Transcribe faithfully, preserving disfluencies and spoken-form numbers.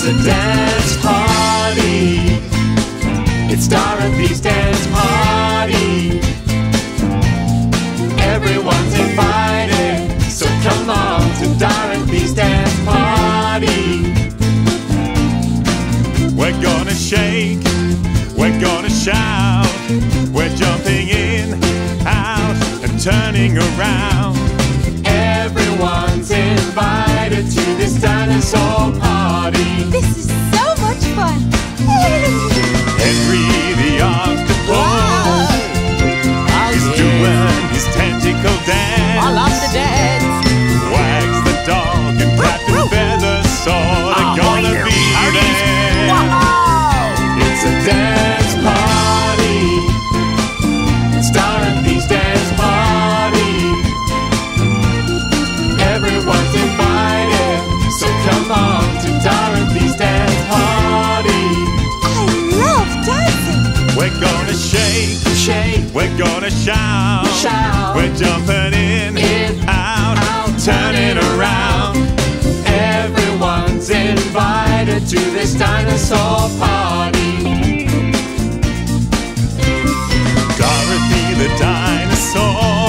It's a dance party. It's Dorothy's dance party. Everyone's invited, so come on to Dorothy's dance party. We're gonna shake, we're gonna shout, we're jumping in, out, and turning around. Everyone's invited to this dinosaur party. This is so much fun! Henry the octopus Wow. is doing his tentacle dance. I love the dance! Wags the dog and Captain Feathersaw are gonna be there. Wow. It's a dance party. It's Dorothy's dance party. Everyone's invited, so come on to Dorothy's dance party. I love dancing! We're gonna shake, Shake, we're gonna shout, Shout. we're jumping in, In, out, out, turning around. everyone's invited to this dinosaur party. Dorothy the dinosaur